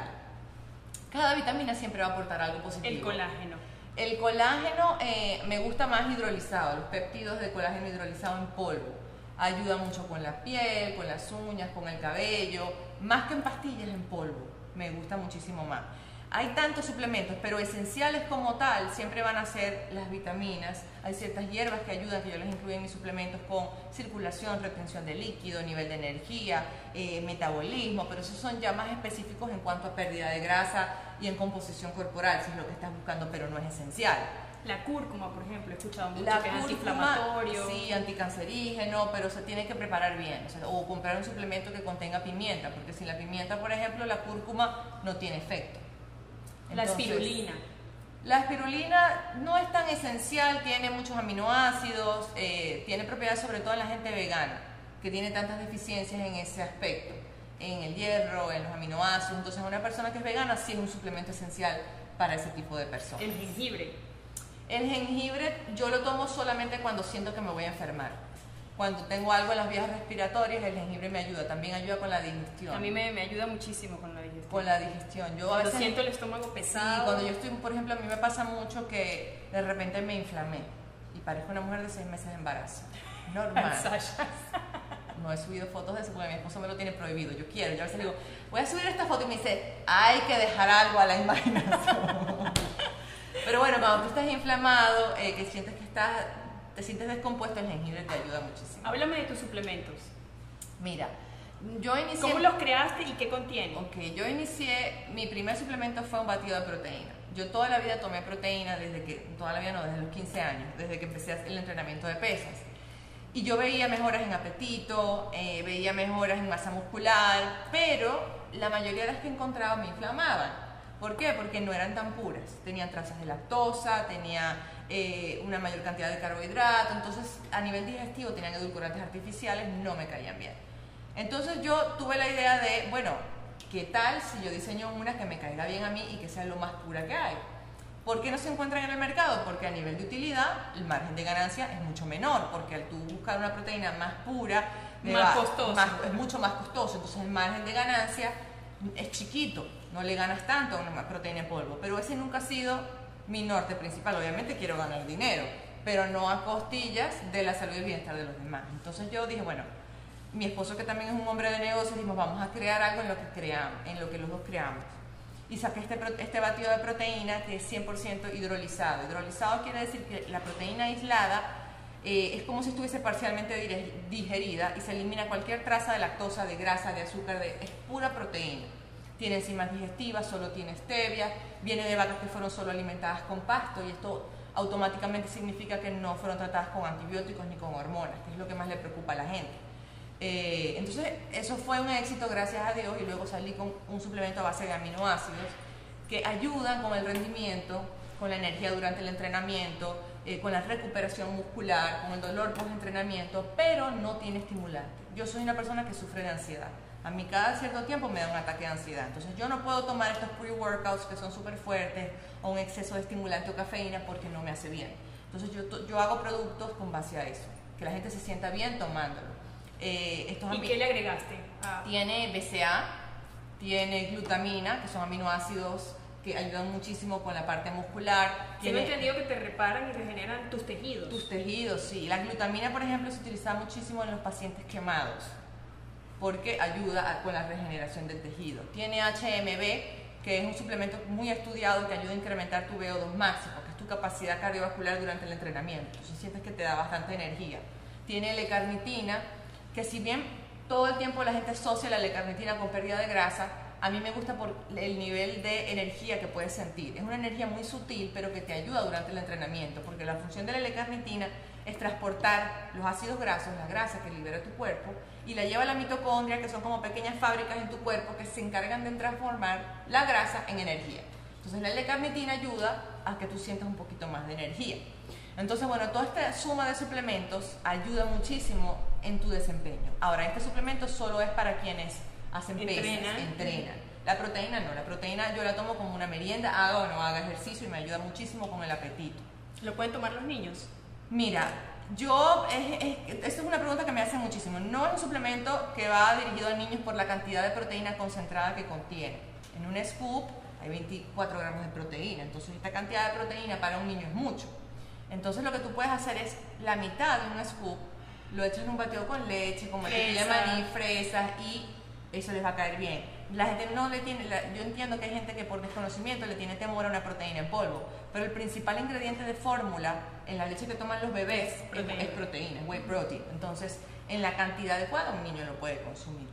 Cada vitamina siempre va a aportar algo positivo. El colágeno. El colágeno eh, me gusta más hidrolizado, los péptidos de colágeno hidrolizado en polvo. Ayuda mucho con la piel, con las uñas, con el cabello, más que en pastillas en polvo. Me gusta muchísimo más. Hay tantos suplementos, pero esenciales como tal siempre van a ser las vitaminas. Hay ciertas hierbas que ayudan, que yo les incluyo en mis suplementos, con circulación, retención de líquido, nivel de energía, eh, metabolismo, pero esos son ya más específicos en cuanto a pérdida de grasa y en composición corporal, si es lo que estás buscando, pero no es esencial. La cúrcuma, por ejemplo, he escuchado mucho la que cúrcuma, es antiinflamatorio. Sí, anticancerígeno, pero se tiene que preparar bien. O sea, o comprar un suplemento que contenga pimienta, porque sin la pimienta, por ejemplo, la cúrcuma no tiene efecto. Entonces, la espirulina. La espirulina no es tan esencial, tiene muchos aminoácidos, eh, tiene propiedades sobre todo en la gente vegana, que tiene tantas deficiencias en ese aspecto, en el hierro, en los aminoácidos. Entonces, una persona que es vegana sí es un suplemento esencial para ese tipo de personas. El jengibre. El jengibre yo lo tomo solamente cuando siento que me voy a enfermar. Cuando tengo algo en las vías respiratorias, el jengibre me ayuda. También ayuda con la digestión. A mí me, me ayuda muchísimo con la digestión. Con la digestión. Yo cuando a veces siento el estómago pesado. Sí, cuando yo estoy, por ejemplo, a mí me pasa mucho que de repente me inflamé y parezco una mujer de seis meses de embarazo. Normal. No he subido fotos de eso porque mi esposo me lo tiene prohibido. Yo quiero. Yo a veces digo, voy a subir esta foto y me dice, hay que dejar algo a la imaginación. Pero bueno, cuando tú estás inflamado, eh, que sientes que estás te sientes descompuesto, el jengibre te ayuda muchísimo. Háblame de tus suplementos. Mira, yo inicié... ¿Cómo los creaste y qué contienen? Ok, yo inicié, mi primer suplemento fue un batido de proteína. Yo toda la vida tomé proteína desde que, toda la vida no, desde los quince años, desde que empecé el entrenamiento de pesas. Y yo veía mejoras en apetito, eh, veía mejoras en masa muscular, pero la mayoría de las que encontraba me inflamaban. ¿Por qué? Porque no eran tan puras. Tenían trazas de lactosa, tenía eh, una mayor cantidad de carbohidratos, entonces a nivel digestivo tenían edulcorantes artificiales, no me caían bien. Entonces yo tuve la idea de, bueno, ¿qué tal si yo diseño una que me caiga bien a mí y que sea lo más pura que hay? ¿Por qué no se encuentran en el mercado? Porque a nivel de utilidad el margen de ganancia es mucho menor, porque al tú buscar una proteína más pura, más va, costoso, más, es mucho más costoso, entonces el margen de ganancia es chiquito, no le ganas tanto a una proteína en polvo, pero ese nunca ha sido mi norte principal. Obviamente quiero ganar dinero, pero no a costillas de la salud y el bienestar de los demás. Entonces yo dije, bueno, mi esposo, que también es un hombre de negocios, dijimos, vamos a crear algo en lo que creamos, en lo que los dos creamos. Y saqué este, este batido de proteína que es cien por ciento hidrolizado. Hidrolizado quiere decir que la proteína aislada eh, es como si estuviese parcialmente digerida y se elimina cualquier traza de lactosa, de grasa, de azúcar, de, es pura proteína. Tiene enzimas digestivas, solo tiene stevia, viene de vacas que fueron solo alimentadas con pasto, y esto automáticamente significa que no fueron tratadas con antibióticos ni con hormonas, que es lo que más le preocupa a la gente. Eh, entonces eso fue un éxito, gracias a Dios, y luego salí con un suplemento a base de aminoácidos que ayudan con el rendimiento, con la energía durante el entrenamiento, eh, con la recuperación muscular, con el dolor post entrenamiento, pero no tiene estimulante. Yo soy una persona que sufre de ansiedad. A mí cada cierto tiempo me da un ataque de ansiedad, entonces yo no puedo tomar estos pre-workouts que son súper fuertes o un exceso de estimulante o cafeína porque no me hace bien. Entonces yo, yo hago productos con base a eso, que la gente se sienta bien tomándolo. Eh, estos ¿Y qué le agregaste? Ah. Tiene B C A, tiene glutamina, que son aminoácidos que ayudan muchísimo con la parte muscular. Tengo entendido que te reparan y regeneran tus tejidos. Tus tejidos, sí. La glutamina, por ejemplo, se utiliza muchísimo en los pacientes quemados, porque ayuda a, con la regeneración del tejido. Tiene H M B, que es un suplemento muy estudiado que ayuda a incrementar tu V O dos máximo, que es tu capacidad cardiovascular durante el entrenamiento. Entonces sientes que te da bastante energía. Tiene L-carnitina, que si bien todo el tiempo la gente asocia la L-carnitina con pérdida de grasa, a mí me gusta por el nivel de energía que puedes sentir. Es una energía muy sutil, pero que te ayuda durante el entrenamiento, porque la función de la L-carnitina es transportar los ácidos grasos, la grasa que libera tu cuerpo, y la lleva a la mitocondria, que son como pequeñas fábricas en tu cuerpo que se encargan de transformar la grasa en energía. Entonces la L-carnitina ayuda a que tú sientas un poquito más de energía. Entonces, bueno, toda esta suma de suplementos ayuda muchísimo en tu desempeño. Ahora, este suplemento solo es para quienes hacen pesas, entrenan. entrenan. La proteína no, la proteína yo la tomo como una merienda, haga o no haga ejercicio, y me ayuda muchísimo con el apetito. ¿Lo pueden tomar los niños? Mira, yo, es, es, esta es una pregunta que me hacen muchísimo. No es un suplemento que va dirigido a niños por la cantidad de proteína concentrada que contiene. En un scoop hay veinticuatro gramos de proteína, entonces esta cantidad de proteína para un niño es mucho. Entonces lo que tú puedes hacer es la mitad de un scoop, lo echas en un batido con leche, con mantequilla de maní, fresas, y eso les va a caer bien. La gente no le tiene, la, yo entiendo que hay gente que por desconocimiento le tiene temor a una proteína en polvo, pero el principal ingrediente de fórmula en la leche que toman los bebés proteína. Es, es proteína, es whey protein. Entonces, en la cantidad adecuada un niño lo puede consumir.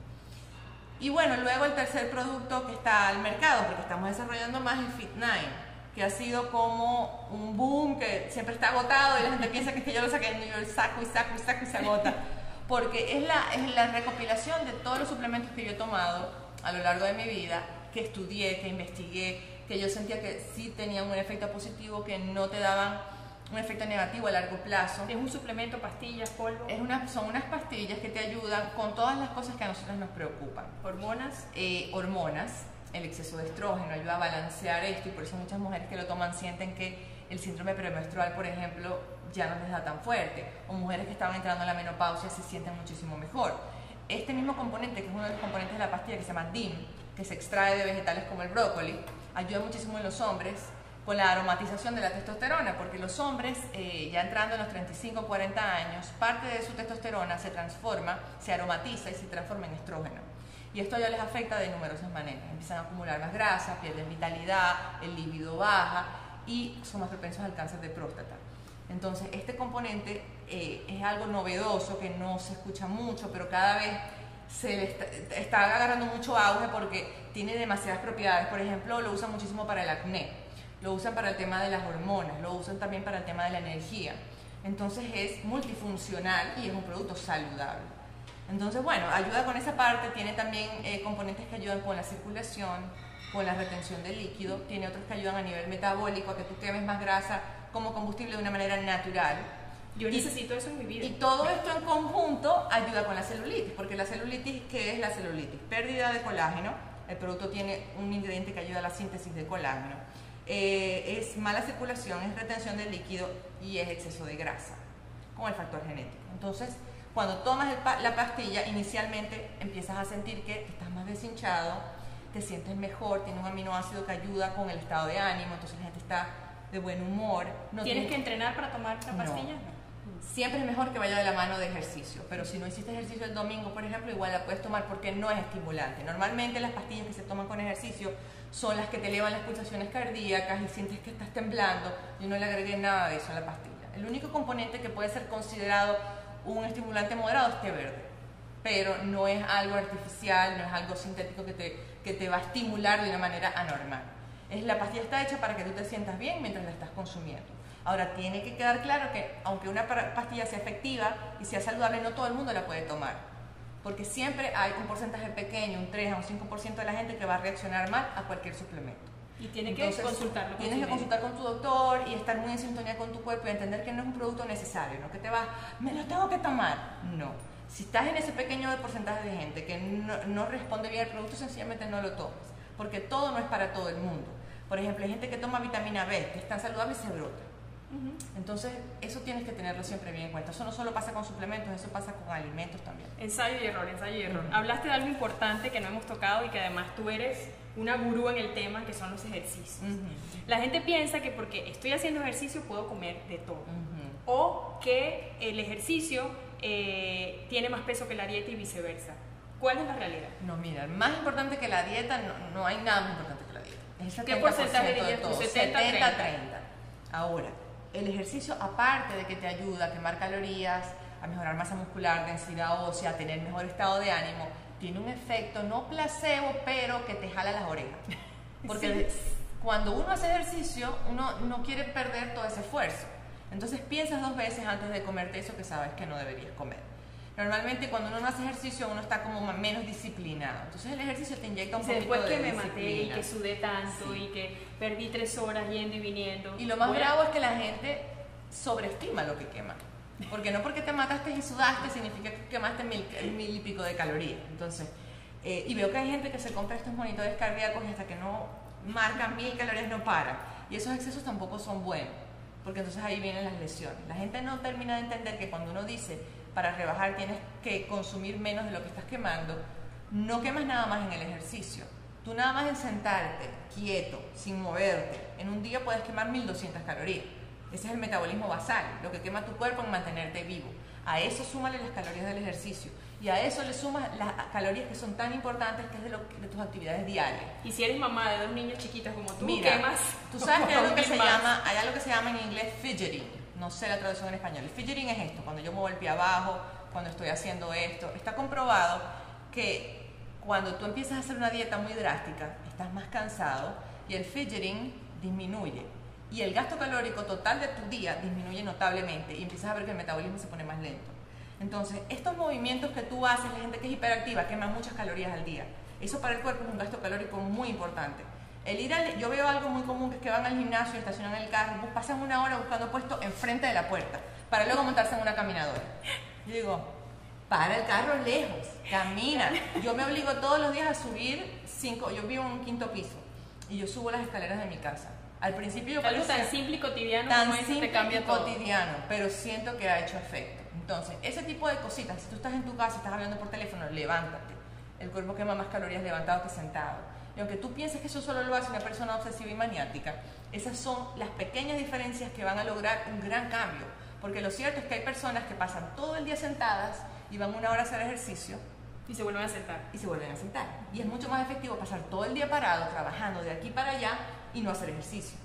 Y bueno, luego el tercer producto que está al mercado, porque estamos desarrollando más, es Fit nueve, que ha sido como un boom, que siempre está agotado y la gente piensa que es que yo lo saqué, yo lo saco y saco y saco y se agota, porque es la, es la recopilación de todos los suplementos que yo he tomado a lo largo de mi vida, que estudié, que investigué, que yo sentía que sí tenían un efecto positivo, que no te daban un efecto negativo a largo plazo. ¿Es un suplemento, pastillas, polvo? Es una, son unas pastillas que te ayudan con todas las cosas que a nosotros nos preocupan. ¿Hormonas? Eh, hormonas. El exceso de estrógeno ayuda a balancear esto, y por eso muchas mujeres que lo toman sienten que el síndrome premenstrual, por ejemplo, ya no les da tan fuerte, o mujeres que estaban entrando en la menopausia se sienten muchísimo mejor. Este mismo componente, que es uno de los componentes de la pastilla, que se llama D I M, que se extrae de vegetales como el brócoli, ayuda muchísimo en los hombres con la aromatización de la testosterona, porque los hombres, eh, ya entrando en los treinta y cinco o cuarenta años, parte de su testosterona se transforma, se aromatiza y se transforma en estrógeno. Y esto ya les afecta de numerosas maneras. Empiezan a acumular más grasa, pierden vitalidad, el líbido baja y son más propensos al cáncer de próstata. Entonces, este componente eh, es algo novedoso que no se escucha mucho, pero cada vez se le está, está agarrando mucho auge porque tiene demasiadas propiedades. Por ejemplo, lo usan muchísimo para el acné, lo usan para el tema de las hormonas, lo usan también para el tema de la energía. Entonces es multifuncional y es un producto saludable. Entonces, bueno, ayuda con esa parte, tiene también eh, componentes que ayudan con la circulación, con la retención de líquido, tiene otros que ayudan a nivel metabólico, a que tú quemes más grasa como combustible de una manera natural. Yo necesito y, eso en mi vida. Y todo esto en conjunto ayuda con la celulitis, porque la celulitis, ¿qué es la celulitis? Pérdida de colágeno, el producto tiene un ingrediente que ayuda a la síntesis de colágeno, eh, es mala circulación, es retención de líquido y es exceso de grasa, con el factor genético. Entonces, cuando tomas el pa la pastilla, inicialmente empiezas a sentir que estás más deshinchado, te sientes mejor, tiene un aminoácido que ayuda con el estado de ánimo, entonces la gente está de buen humor. No ¿Tienes tiene... que entrenar para tomar la pastilla? No. Siempre es mejor que vaya de la mano de ejercicio, pero si no hiciste ejercicio el domingo, por ejemplo, igual la puedes tomar porque no es estimulante. Normalmente las pastillas que se toman con ejercicio son las que te elevan las pulsaciones cardíacas y sientes que estás temblando. Yo no le agregué nada de eso a la pastilla. El único componente que puede ser considerado un estimulante moderado es té verde, pero no es algo artificial, no es algo sintético que te, que te va a estimular de una manera anormal. Es, la pastilla está hecha para que tú te sientas bien mientras la estás consumiendo. Ahora, tiene que quedar claro que aunque una pastilla sea efectiva y sea saludable, no todo el mundo la puede tomar. Porque siempre hay un porcentaje pequeño, un tres a un cinco por ciento de la gente que va a reaccionar mal a cualquier suplemento. Y tiene que consultarlo. Tienes que consultar con tu doctor y estar muy en sintonía con tu cuerpo y entender que no es un producto necesario, no que te vas, me lo tengo que tomar. No. Si estás en ese pequeño porcentaje de gente que no, no responde bien al producto, sencillamente no lo tomes. Porque todo no es para todo el mundo. Por ejemplo, hay gente que toma vitamina B, que es tan saludable y se brota. Entonces, eso tienes que tenerlo siempre bien en cuenta. Eso no solo pasa con suplementos, eso pasa con alimentos también. Ensayo y error, ensayo y error. Uh-huh. Hablaste de algo importante que no hemos tocado y que además tú eres una gurú en el tema, que son los ejercicios. Uh-huh. La gente piensa que porque estoy haciendo ejercicio puedo comer de todo. Uh-huh. O que el ejercicio eh, tiene más peso que la dieta y viceversa. ¿Cuál es la realidad? No, mira, más importante que la dieta, no, no hay nada más importante que la dieta. Es el ¿Qué porcentaje dirías tú? setenta treinta. Ahora, el ejercicio, aparte de que te ayuda a quemar calorías, a mejorar masa muscular, densidad ósea, a tener mejor estado de ánimo, tiene un efecto no placebo, pero que te jala las orejas. Porque sí. Cuando uno hace ejercicio, uno no quiere perder todo ese esfuerzo. Entonces piensas dos veces antes de comerte eso que sabes que no deberías comer. Normalmente cuando uno no hace ejercicio, uno está como menos disciplinado. Entonces el ejercicio te inyecta un poquito después de disciplina. Después que me maté y que sudé tanto, sí, y que perdí tres horas yendo y viniendo. Y lo más bravo es que la gente sobreestima lo que quema. Porque no porque te mataste y sudaste significa que quemaste mil, mil y pico de calorías. Entonces, eh, y veo que hay gente que se compra estos monitores cardíacos y hasta que no marcan mil calorías no para. Y esos excesos tampoco son buenos, porque entonces ahí vienen las lesiones. La gente no termina de entender que cuando uno dice para rebajar tienes que consumir menos de lo que estás quemando, no quemas nada más en el ejercicio. Tú nada más en sentarte, quieto, sin moverte, en un día puedes quemar mil doscientas calorías. Ese es el metabolismo basal, lo que quema tu cuerpo en mantenerte vivo. A eso súmale las calorías del ejercicio y a eso le sumas las calorías que son tan importantes, que es de, lo, de tus actividades diarias. Y si eres mamá de dos niños chiquitos como tú, mira, quemas. Tú sabes que hay algo que se llama, hay algo que se llama en inglés fidgeting. No sé la traducción en español. El fidgeting es esto, cuando yo muevo el pie abajo, cuando estoy haciendo esto. Está comprobado que cuando tú empiezas a hacer una dieta muy drástica, estás más cansado y el fidgeting disminuye. Y el gasto calórico total de tu día disminuye notablemente y empiezas a ver que el metabolismo se pone más lento. Entonces, estos movimientos que tú haces, la gente que es hiperactiva quema muchas calorías al día. Eso para el cuerpo es un gasto calórico muy importante. El ir al, yo veo algo muy común, que es que van al gimnasio, estacionan el carro, pasan una hora buscando puesto enfrente de la puerta para luego montarse en una caminadora. Yo digo, para el carro lejos, camina. Yo me obligo todos los días a subir cinco, yo vivo en un quinto piso y yo subo las escaleras de mi casa. Al principio yo algo tan simple y cotidiano tan como eso te cambia y todo. cotidiano, pero siento que ha hecho efecto. Entonces, ese tipo de cositas, si tú estás en tu casa, estás hablando por teléfono, levántate. El cuerpo quema más calorías levantado que sentado. Y aunque tú pienses que eso solo lo hace una persona obsesiva y maniática, esas son las pequeñas diferencias que van a lograr un gran cambio. Porque lo cierto es que hay personas que pasan todo el día sentadas y van una hora a hacer ejercicio y se vuelven a sentar. Y se vuelven a sentar. Y es mucho más efectivo pasar todo el día parado, trabajando de aquí para allá y no hacer ejercicio.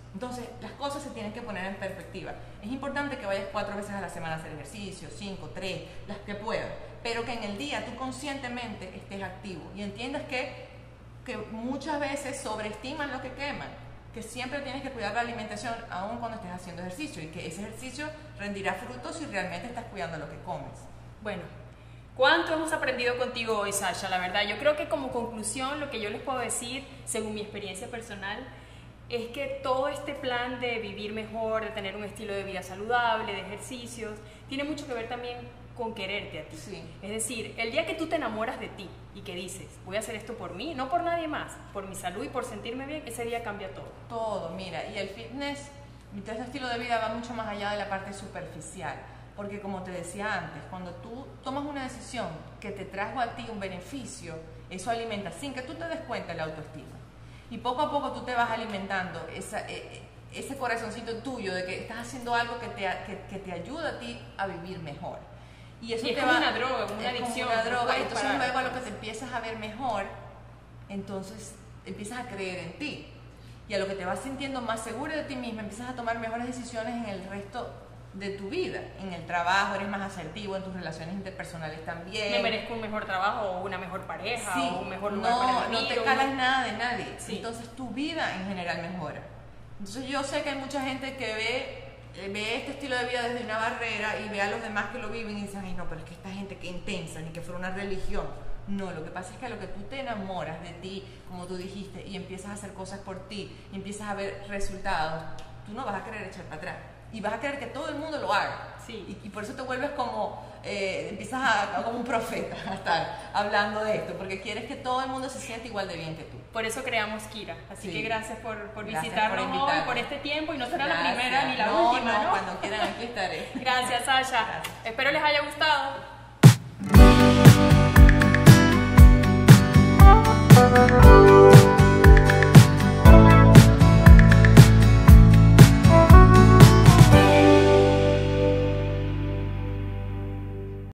Entonces, las cosas se tienen que poner en perspectiva. Es importante que vayas cuatro veces a la semana a hacer ejercicio, cinco, tres, las que puedas, pero que en el día tú conscientemente estés activo y entiendas que, que muchas veces sobreestiman lo que queman, que siempre tienes que cuidar la alimentación aun cuando estés haciendo ejercicio y que ese ejercicio rendirá frutos si realmente estás cuidando lo que comes. Bueno, ¿cuánto hemos aprendido contigo hoy, Sasha? La verdad, yo creo que como conclusión lo que yo les puedo decir, según mi experiencia personal, es que todo este plan de vivir mejor, de tener un estilo de vida saludable, de ejercicios, tiene mucho que ver también con quererte a ti. Sí. Es decir, el día que tú te enamoras de ti y que dices, voy a hacer esto por mí, no por nadie más, por mi salud y por sentirme bien, ese día cambia todo. Todo, mira, y el fitness, este estilo de vida va mucho más allá de la parte superficial, porque como te decía antes, cuando tú tomas una decisión que te trajo a ti un beneficio, eso alimenta sin que tú te des cuenta la autoestima. Y poco a poco tú te vas alimentando esa, ese corazoncito tuyo de que estás haciendo algo que te, que, que te ayuda a ti a vivir mejor. Y eso y es te como va, una droga, como una es adicción. Como una droga. No Entonces parar. luego a lo que te empiezas a ver mejor, entonces empiezas a creer en ti. Y a lo que te vas sintiendo más seguro de ti misma, empiezas a tomar mejores decisiones en el resto de tu vida. En el trabajo eres más asertivo, en tus relaciones interpersonales también. Me merezco un mejor trabajo o una mejor pareja sí, o un mejor lugar no, para no vivir. te calas nada de nadie. Sí. Entonces tu vida en general mejora. Entonces yo sé que hay mucha gente que ve ve este estilo de vida desde una barrera y ve a los demás que lo viven y dicen, ay no, pero es que esta gente que intensa, ni que fuera una religión. No, lo que pasa es que a lo que tú te enamoras de ti, como tú dijiste, y empiezas a hacer cosas por ti, y empiezas a ver resultados, tú no vas a querer echar para atrás. Y vas a querer que todo el mundo lo haga. Sí. Y, y por eso te vuelves como, eh, empiezas a, como un profeta a estar hablando de esto, porque quieres que todo el mundo se sienta igual de bien que tú. Por eso creamos Kira. Así Sí. que gracias por, por Gracias visitarnos por hoy, invitarme. por este tiempo. Y no será la Gracias. primera ni la no, última, no, ¿no? cuando quieran aquí estaré. Gracias, Sasha. Gracias. Espero les haya gustado.